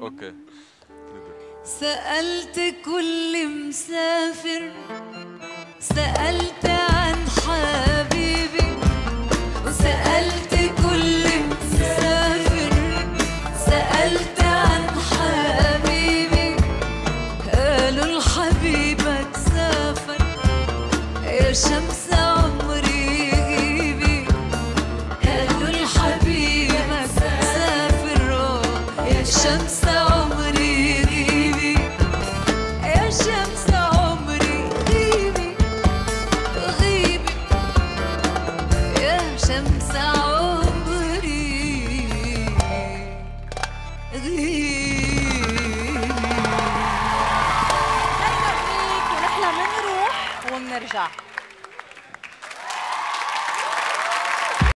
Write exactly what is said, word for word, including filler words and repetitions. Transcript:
اوكي. سألت كل مسافر، سألت عن حبيبي، وسألت كل مسافر، سألت عن حبيبي. قالوا لحبيبك سافر يا شمس عمري غيبي. قالوا لحبيبك سافر يا شمس